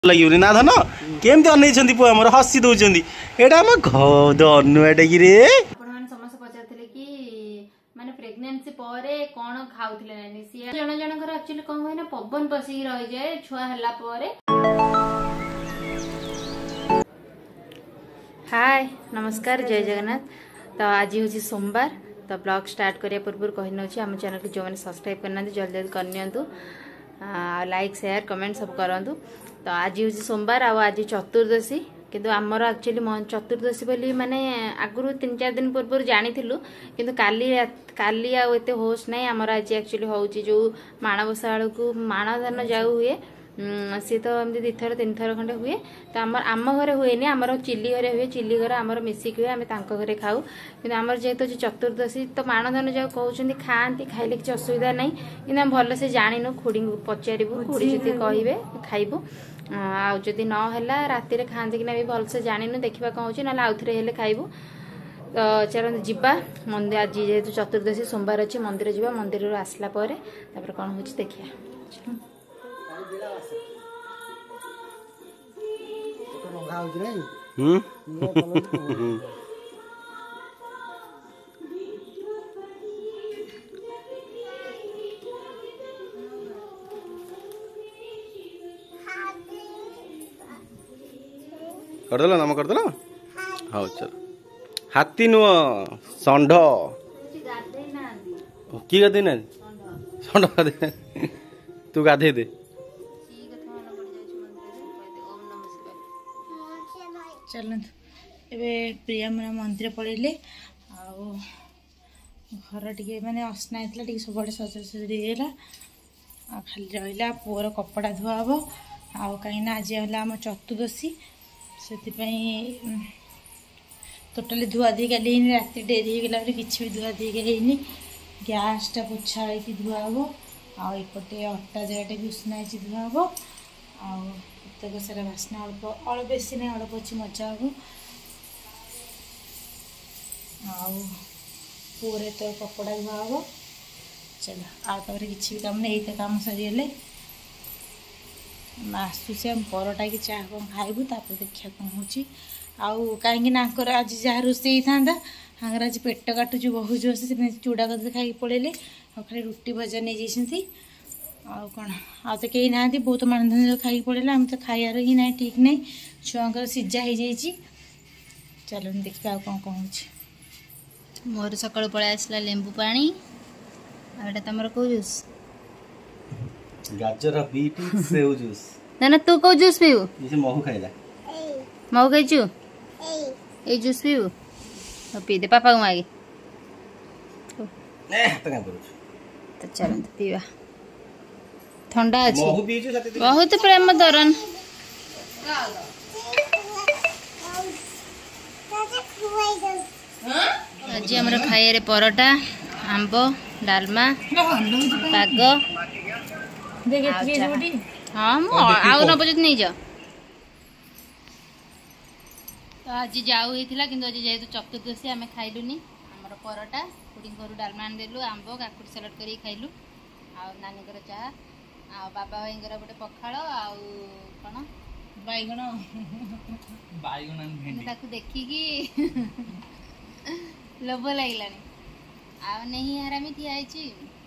लगे ना धन केमती अन पुआ मोर हसी दौरान एटा आम धनुआटे कि समस्त पचार कि माने प्रेगनेंसी परे कौन खाउथिले नानी सी जण जणकर एक्चुअली कोन होय ना पवन पसी रहि जाय छुआ हल्ला परे। हाय नमस्कार जय जगन्नाथ। तो आज हूँ सोमवार तो ब्लॉग स्टार्ट करिया पूर्व कहि नउछि हम चैनल को जो मैंने सब्सक्राइब करना जल्दी जल्दी करनियंतु लाइक शेयर कमेंट सब करंतु। तो आज हूँ सोमवार आज चतुर्दशी किंतु आमर एक्चुअली चतुर्दशी बोली माने आगु 3-4 दिन पूर्व जानी किंतु काली आते होश ना आमर आज एक्चुअली हूँ जो माणबसा को माणधान जाऊ हुए सी तो एमती 2 थर 3 थर खंडे हुए। तो आम घरे हुए आमर चिल्ली घरे हुए चिल्ली घर आमर मिसिक हुए आम घरे खाऊ कि आमर जेहेतु चतुर्दशी तो माणधान जाऊ कहते खाती खाइले किसी असुविधा ना कि भल से जानू खुड़ी पचारू खुड़ी जी कहे खाइबू आदि ना राति खाती कि भी भलसे जानू देखा कौन हो ना आउ थे खाइबू। तो चलते जीवा मंदिर आज जेहेतु चतुर्दशी सोमवार अच्छे मंदिर जावा मंदिर आसला कौन हो देखिए। करदेल नाम करदेल हाँ चल हाथी नुह षंढ कि गाधे ना षंढ गाधे तू गाधे दे चलत ए प्रिया मेरा मंदिर पड़े घर टे मैंने असना होता सब सजासजी खाली रहा पुअर कपड़ा धुआ हम आउ कहीं आज आम चतुर्दशी से टोटाली धुआधी गली राति डेरी होगला कि धुआधी गई गैसटा पोछा हो धुआ हम आउपटे अटा जगह भी उसना धुआ हम आतक सारा बास्ना अल्प अल्प बेसी ना अल्प अच्छी मजा हम आरे तो कपड़ा धुआ हम चलो आगे किसी भी कम नहीं तो कम सरीगले आसूसी आम परटा कि चाह कौन खाइबू तापर देखा कौन हो कहीं आज जहाँ रोसे था आज पेट काटुच बहुत जोर से चूड़ा कद खाई पड़े खाली रुटी भजा नहीं जाती कौन आ तो कहीं ना बहुत मानधन खाई पड़े आम तो खाइबार ही ना ठीक नहीं छुआ सीझा हो जाइए। चलो देखा कौन कौन हो मोर सकाल पलि आसला लेंबू पानी आटा तुम कौ जूस गाजर बीट सेव जूस ना तू कौ जूस पीबू ये महू खाइला महू खाइचु ए जूस पीबू तो पी दे पापा को मागे तो चलते पीवा ठंडा अच्छे बहुत प्रेम दरन आज आम खाइए परोटा आंब डालमा पाग हाँ आउ नब नहीं जाओ। तो आज जाऊ होता कि आज जेहतु चतुर्दशी आम खाइलुनी आमर परोटा खुड़ी घर डालमा आनदेलु आंब काकुड़ी सलाड कर खाइलु नानी चाह आ बाबा भाई गोटे पखाड़ आण बैगण देखिकी लोभ लगे नहीं हरामी ठिया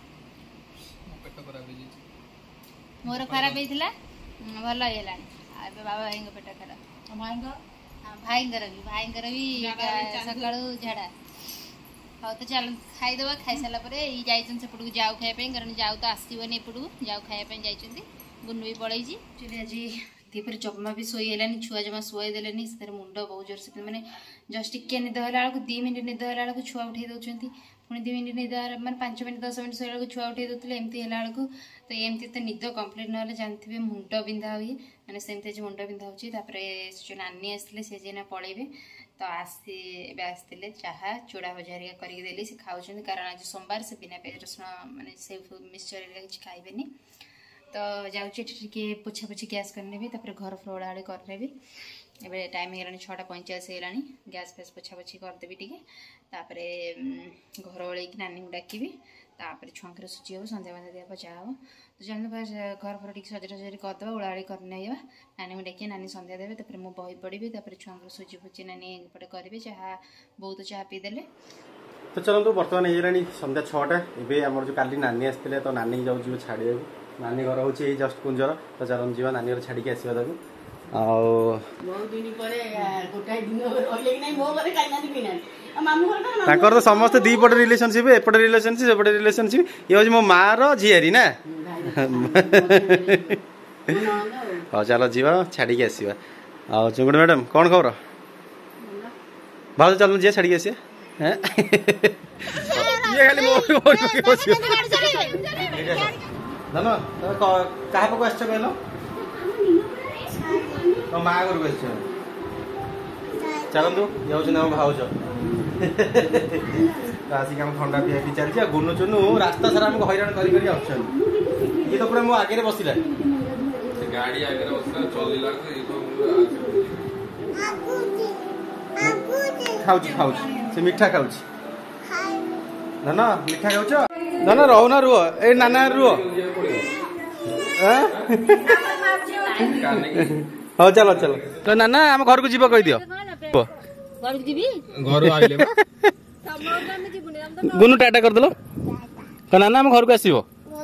मोर खराब होता भल होगा बाबा भाई पेट खराब भाईंगर भी सका झाड़ा हाँ तो चल खाईदे खाई सारापर सेपट को जाऊ खायापी कारण जाऊ तो आसबन एपटू जाऊ खायापी जाइए बुनु भी पड़े आज दीपर जमा भी शोईलानी छुआ जमा शोदेले मुंड बहुत जोर से मैंने जस्ट टिके निद है 2 मिनिट निद है छुआ उठे दौरान पुणी 2 मिनिट निद मैंने 5 मिनिट 10 मिनिट शोला छुआ उठे दौले एमती है तो एमती तो निद कम्प्लीट ना जानते मुंड बिंधा हुए मैंने सेमती मुंड बिंधा होपर जो नानी आसते से जेना पलैबे तो आसते चाह चूड़ा भजा करदेली से खाऊँ कारण आज सोमवार से बिना प्याज रसुण मैंने से मिक्सचर किसी खाइबे तो जाऊँचे पोछा पोछी गैस करने घर फ्लोर ओळाओळी करदेवी एवं टाइम हो 6:45 है गैस फैस पोछा पोछी करदेवी टे घर ओल्ल नानी को डाकि तापर छुआंकर सुजी हम संध्या बंधा दिया चाह हम तो चलते फास्ट घर फर टी सजा सजी करदे ओलाड़ी कर नानी को डेक नानी संध्या देवे तापर मुझे बही पढ़ी तापर छुआंकर सुजी फुजी नानी एपटे करेंगे चाह बहुत चाह पीदेले। तो चलते बर्तमान ये संध्या 6टा एवं आम जो काली नानी आसते तो नानी जाऊँ छाड़े नानी घर हूँ जस्ट कुंजर तो चलन जी नानी घर छाड़ी आसवा ताको तो समस्त दीपटे रिलेशनशिप एपटे रिलेशनशिप एपटे रिलेशनशिप ये हूँ मो माँ झीआरी ना हाँ चलो जी छाड़ी आसवा आ चुंगुड़ी मैडम कौन खबर भाव चलो जी छाड़ी आस क्या पाक आस कहल तो माँ घर को चलतु ये हूँ भाज आसिक आम ठंडा पिया पी चलती गुनु चुनु रास्ता सारा आमको हैरान कर ये तो पूरा मो आगे बसला गाड़ी आगे खाऊ से मीठा खाऊ ना मीठा खाऊ ना रोना रुह ए नाना रुह हाँ चलो चलो तो नाना आम घर को जीव कह दियो गुनु टाटा करदेल तो नाना आम घर को आसो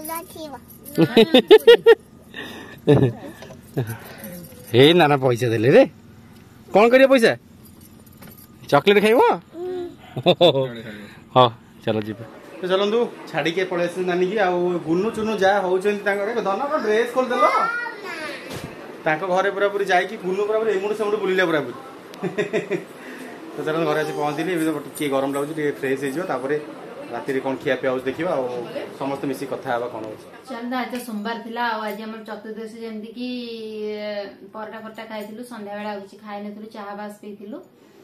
हे नाना पैसा देले रे कौन करिए पैसा चॉकलेट खाइब हाँ चलो जी तो चलतु छाड़ी पलि आस नानी की गुनु चुनु जहाँ होती धन ड्रेस खोलदेल घरे पूरा पूरी जाकि गुनु पूरा पूरी एमुड़ सेमुड़ बुलिले पूरा पूरी तो चलो घर आसी पहुँचली टे गरम लगे फ्रेश हो राति कौन खिया पिया देखा समस्त मिसी कथा कौन हो चल आज तो सोमवार थिला आज आम चतुर्दशी जमती कि परटा फरटा खाई संध्या बेला किसी खाई नु चाह बास पीलु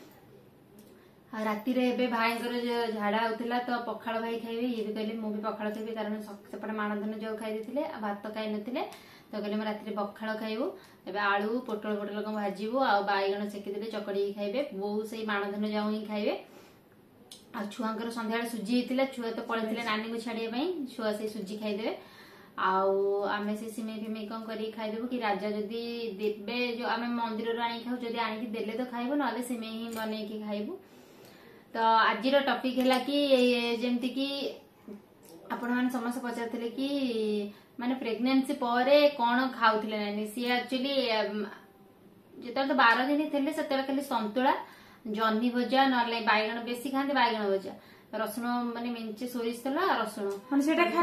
राति भाई झाड़ा होता तो पखाड़ भाई खाइबे ये भी कहले मुझे पखाड़ खाइबे कारण सेपटे माणधन जो खाई भात खाई नथिले तो कहले राति पखाड़ खाइबू एबे आलू पोटल पोटल कौन भाजबू आ बैगण सेकिदे चकड़ी खाइबे बहु से माणधन जाऊ ही खाइबे आ छुआंकर संध्या सुजी होता छुआ तो पड़े नानी को छाड़िया छुआ से सुजी खाईदे आमे से सिमेई फिमेई कौन कर खाईदेबू कि राजा जदि देवे जो आम मंदिर आनी खाऊ जदि आनिकी देले तो खाइबू ना सिमेई ही बनईकी खाइबू। तो आज टॉपिक है कि जमती कि आपण मैंने समस्त पचार कि माने प्रेगनेंसी पर कौन खाऊले नानी सी एक्चुअली जो तो 12 दिन थे से खाली संतुला जह्नी भजा ना बैगण बेसी खाते बैगण भजा रसुण माने मेंचे सोरिष तेल रसुण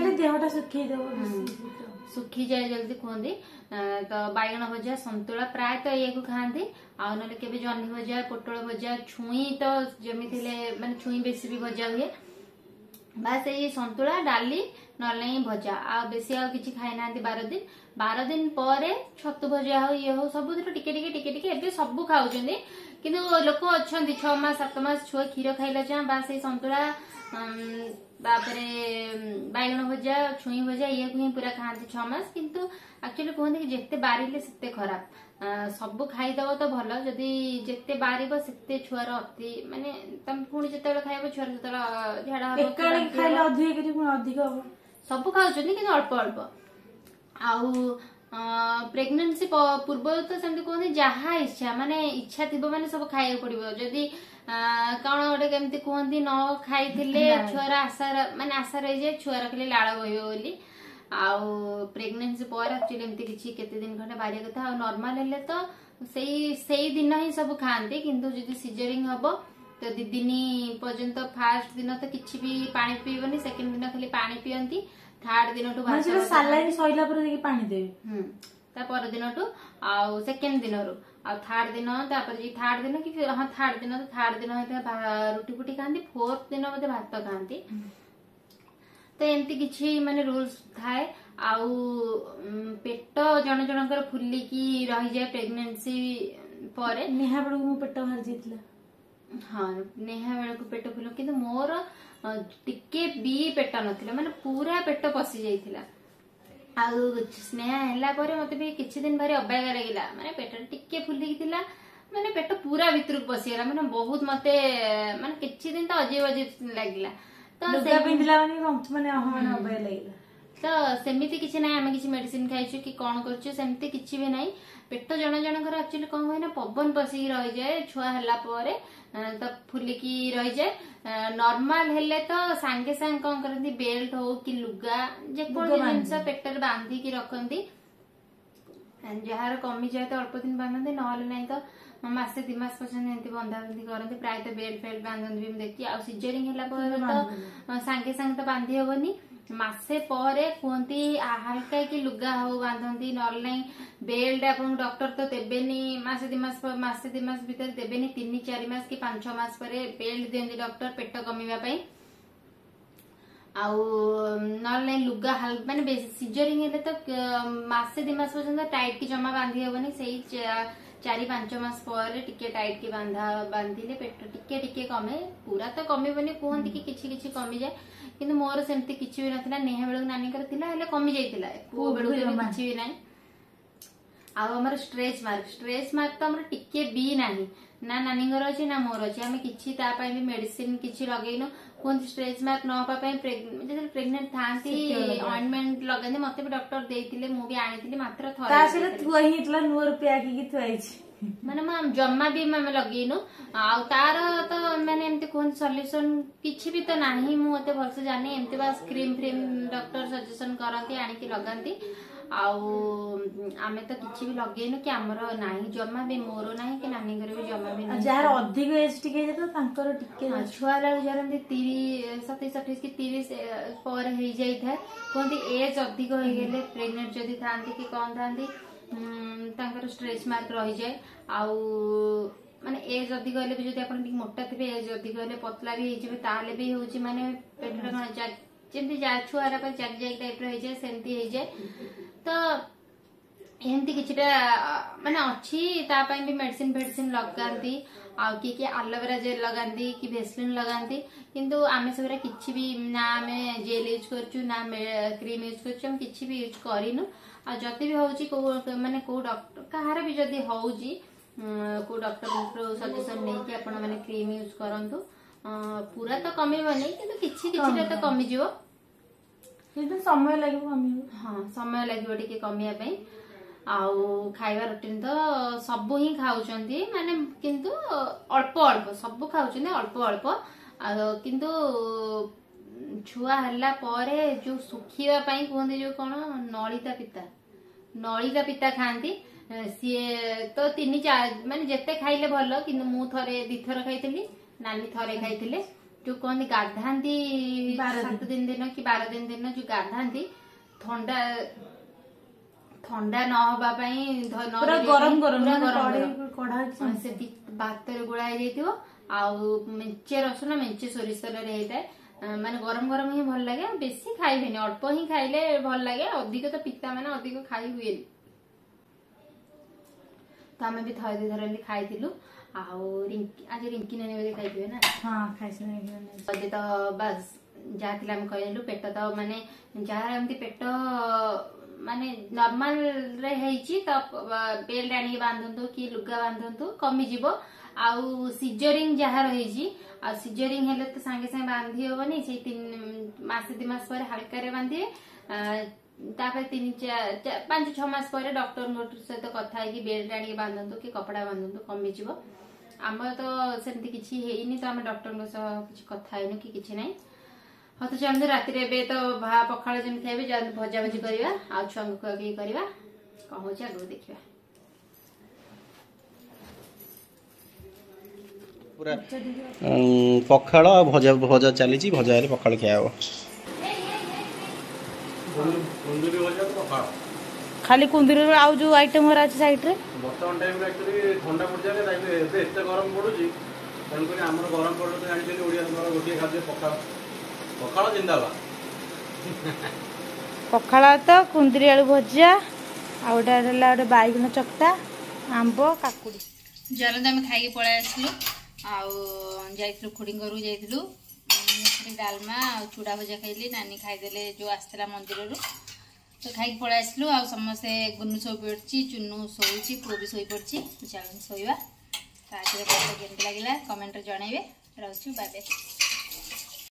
सुखी जाए जल्दी कहते तो बैगण भजा संतुला प्रायतः ये खाते आ ना के जह्नी भजा पोटल भजा छुई तो जमी माने छुई बेसी भी भजा हुए बास ये संतुला डाली ना भजा आ बेसी आ किसी खाई ना 12 दिन पर छतु भजा हो ये हो सब टिके सब खाऊ किंतु लोक अच्छा 6 मास 7 मास छुआ क्षीर खाइला चाह बास संतुला बैगण भजा छुई भजा ये पूरा खाते 6 मास किंतु एक्चुअली कहते कि जिते बारिले से खराब सब खाईदब तो भल जदि जिते बार से छुआर अति माने तुम पुणी जिते खाइब छुआर जो झाड़ा सब खाऊ कि अल्प अल्प आउ प्रेगनेंसी पूर्व तो सेमती कहते जहाँ इच्छा माने इच्छा थी माने सब खाया पड़ो जदि कौन गोटे केमती कहती न खाई छुआर आशा माने आशा रही जाए छुआर खाली लाड़ बहब बोली आउ प्रेगनेंसी पर एक्चुअली एमती किसी केते दिन खंडे बारी कथा नॉर्मल हेले तो सेई दिन ही सब खाते किंतु जदि सिजरिंग हम तो 2 दिन पर्यंत फास्ट दिन तो किसी भी पानी पीबनी सेकंड दिन खाली पानी पियंती थर्ड दिन टू सालाइन सइला पर देखि पानी देबे ता पर दिन टू आ सेकंड दिन रो आ थर्ड दिन तापर जी थर्ड दिन कि हां थर्ड दिन तो थर्ड दिन होता रुटी पुटी खांती फोर्थ दिन मते भात खांती तो एमती किछि माने रूल्स थाए आउ पेट जन जनकर फुलिकी रही जाए प्रेगनेंसी पर नेहा बेलू मो पेट बाहर जाइतला हाँ नेहा बेलू पेट फुल किंतु मोर टिके भी पेट नथिला माने पूरा पेट पसी जाइतिला आउ स्नेहा हैला परे मते भी किछि दिन भारी अबाया लागिला माने पेट टिके फुलिकी थिला माने पेट पूरा भितर पसी गला माने बहुत मते माने किछि दिन तो अजीब अजीब लागिला तो लुगा पिंधिला माने माने अबय लागला तो सेमती किसी ना आम किसी मेडिसिन खाइछु कि कौन करछु सेमती किसी भी नहीं पेट जन जनकर एक्चुअली कौन हुए ना पवन पशिकी रही जाए छुआ हला परे तो फुलिकी रही जाए नॉर्मल हेले तो सांगे सांगे कौन करती बेल्ट हो कि लुगा जेकोसी जिनस पेटर बांधी की रखती जार कमी जाए तो अल्प दिन बांधते ना तो मसे 2 मास पर्यंत एमती बंधा बंधी करते प्राय बेल्ट फेल्ट बांधते भी देखी आ सिजरिंग है तो सांगे सांगे तो बांधी हेनी मसे पर कहती हल्का कि लुगा हो बांधती ना बेल्ट आप डॉक्टर तो देवेनि मसे 2 मास भीतर देवेनि 3-4 मास कि 5-6 मास पर बेल्ट दिखती डॉक्टर पेट कमीवाई आउ लुगा माने सिजरिंग है तो मसे 2 मास पर्यंत टाइट की जमा बांधी हेनी से 4-5 मास पर टिके टाइट की बांधिले पेट टिके टिके कमे पूरा तो कमिबनी कहती कि किछि कमी जाए किंतु मोर सेमती किछि भी नथिला नेहा बेलू नानी कर थिला हेले कमी जाइतिला पुओ बेलू किछि भी नाही आ हमर स्ट्रेच मार्क तो हमर टिके भी नाही ना नानी घर अछि ना मोर अछि हमें किछि ता पई भी मेडिसिन किछि लगैनो कोन स्ट्रेच मार्क न पा पई प्रेग्नेंट थांती ऑइंटमेंट लगाने मते भी डॉक्टर देइतिले मु भी आनितिले मात्र थोड़ा ता से थुआ हितला 9 रुपया की थुआइछि माने हम जम्मा भी मैं लगेनु आ तार तो मैंने एमती कौन सॉल्यूशन किछि भी तो नाही मु ओते भलसे जाने एमती बस क्रीम डॉक्टर सजेशन करंती आनी की लगांती आमे तो किछि भी लगेनु कि हमर नाही जम्मा भी मोरो नाही कि नानी घर भी जम्मा भी नाही जार अधिक एज टिके तो तांकर टिके छुआ लाग जरंती 30-27 की 30 पर हे जाई था कोंती एज अधिक हो गेले प्रेग्नेंट जदी थांती कि कोन थांती तांकर स्ट्रेच मार्क रही जाए आउ माने एज अधिक हेले भी जदी आपण टिक मोटा थे एज अधिक हेले पतला भी हे ताले भी होची माने पेट रे जेमती छुआरा पर जाग जाग टाइप रही जाए सेमती हे जाए तो एमती किछिटा माने अछि ता पई भी मेडिसिन लगांती आ कि एलोवेरा जेल लगांती कि वेस्लिन लगांती किंतु आमे सबरा किछि भी ना आमे जेल यूज करछु ना क्रीम यूज करछु हम किछि भी यूज करिनु आ जति भी होउची को माने को डॉक्टर कहार भी जदी होउची को डॉक्टर सजेशन नै कि आपण माने क्रीम यूज करंतु पूरा तो कमीबनी किंतु किछि तो कमी जिवो किंतु समय लागो कमी हां समय लागो टिके कमिया पई आउ खाइबा रूटीन तो सब ही खाउचंती माने किंतु अल्प अल्प सब खाउचंती अल्प अल्प किंतु छुआ हल्ला परे जो सुखिबा पई कहंदी जो कोन नळिता पिता खांती सी तो 3-4 माने जत्ते खाइले भलो किंतु मु थरे 2 थर खाइतली नानी थरे खाइतिले जो कहंदी गाधांती 7 दिन कि 12 दिन जो गाधांती ठंडा न होबा पई पूरा गरम कढ़ा से भात रे गुळा हे जइतियो आउ मेंचे रसुन मेंचे सोरिष रे हेताय माने गरम गरम ही भल लागे बेसी खाइबेनी अल्प ही खाइले भल लागे अधिक तो पिता माने अधिक खाई हुए तो हमें भी थरे 2 थर खाइतिलु आउ आज रिंकी नानी बोले खाइथिबे ना हां खाइसने तो बस जाथिला हम कहलु पेट तो माने जार एमती पेट माने नॉर्मल रे हेची तो बेल्ट आनी बांधंतु कि लुगा बांधंतु कमी जीवो आउ सिजरिंग जहाँ रही आ सिजरिंग हेले तो सांगे सांगे बांधी होबनी से 3 मास 2 मास पर हल्का रे बांधी तापर 3-5-6 मास पर डॉक्टर सहित कथा है कि बेल्ट आनी बांधंतु कि कपड़ा बांधंतु कमी जीवो आम तो सेमती किछि हेइनी तो आम डॉक्टर किछि कथा हेनु कि किछि नै हाँ तो चलते राति रे तो पखाड़ जमी खाइबे भजा भजी करवा आ छुआ खुआई करवा कौन हो आगे देखा पूरा पखाड़ भजा भजा चली भजा हेले पखाड़ खिया हो खाली कुंदूरी आउ जो आइटम हरा अछि साइड रे वर्तमान टाइम रे एक्चुअली ठंडा पड़ जाले ताइबे एते गरम पड़ुची तन କରି हमर गरम पड़लो तो जानि ओडिया हमर गोटिए खाद्य पखाड़ पखाड़ जिंदाबाद पखाड़ तो कुंदूरी आलू भजा आउडा हला ओडे बाइगन चक्टा आंबो काकुडी जलद हम खाई पळा आसलु आउ जाइतलु खुडी करू जाइतलु डालमा चूड़ा भजा खाइली नानी खाईदेले जो आसला मंदिर रू तो खाई पळा आसलु आ समस्ते गुन्नू सोई पड़ची चुन्नू सोई पुओ भी सोई पड़ची चल सोईवा तो आज केमती लगे कमेंट जनइबे रहुछु बाय बाय।